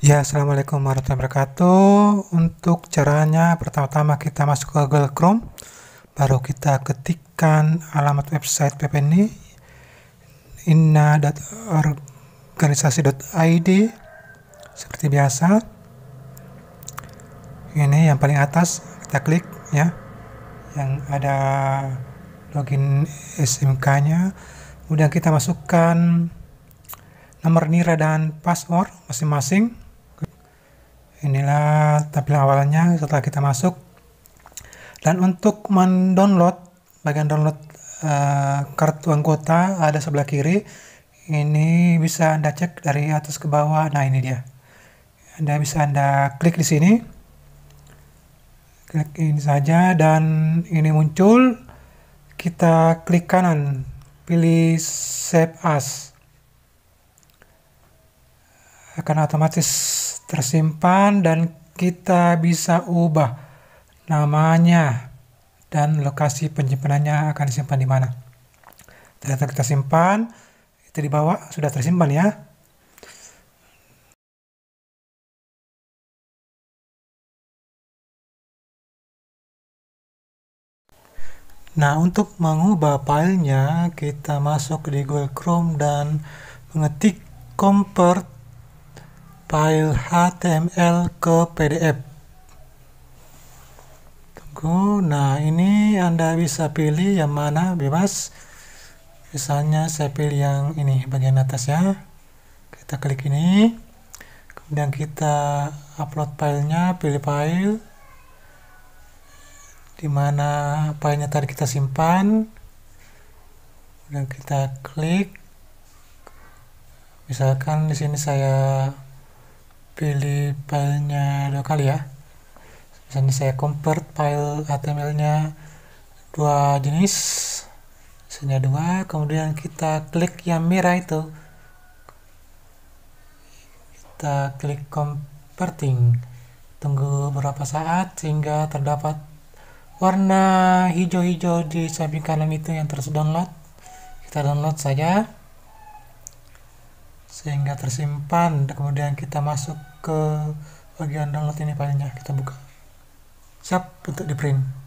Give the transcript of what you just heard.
Ya, assalamualaikum warahmatullahi wabarakatuh. Untuk caranya, pertama-tama kita masuk ke Google Chrome, baru kita ketikkan alamat website PPNI inna.organisasi.id seperti biasa. Ini yang paling atas, kita klik ya, yang ada login SMK-nya. Kemudian kita masukkan nomor NIRA dan password masing-masing. Inilah tampilan awalnya setelah kita masuk. Dan untuk mendownload, bagian download kartu anggota ada sebelah kiri. Ini bisa Anda cek dari atas ke bawah. Nah, ini dia. Anda bisa klik di sini. Klik ini saja dan ini muncul. Kita klik kanan, pilih Save As. Akan otomatis tersimpan dan kita bisa ubah namanya dan lokasi penyimpanannya akan disimpan di mana. Ternyata kita simpan, itu di bawah sudah tersimpan ya. Nah, untuk mengubah filenya, kita masuk di Google Chrome dan mengetik convert file HTML ke PDF. Tunggu, nah ini Anda bisa pilih yang mana, bebas. Misalnya saya pilih yang ini, bagian atas ya. Kita klik ini, kemudian kita upload filenya, pilih file, dimana filenya tadi kita simpan, dan kita klik. Misalkan di sini saya pilih filenya 2 kali ya. Misalnya saya convert file HTML-nya 2 jenis, misalnya 2, kemudian kita klik yang merah itu. Kita klik converting. Tunggu beberapa saat sehingga terdapat warna hijau-hijau di samping kanan itu yang terus download. Kita download saja sehingga tersimpan, kemudian kita masuk ke bagian download ini filenya, kita buka, siap untuk di print.